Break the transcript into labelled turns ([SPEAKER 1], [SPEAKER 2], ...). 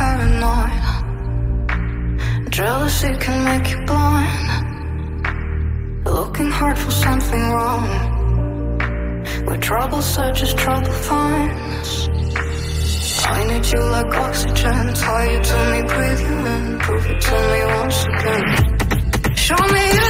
[SPEAKER 1] paranoid. Jealousy can make you blind. Looking hard for something wrong. Where trouble searches, trouble finds. I need you like oxygen. Tie you to me, breathe you in. Prove it to me once again. Show me you.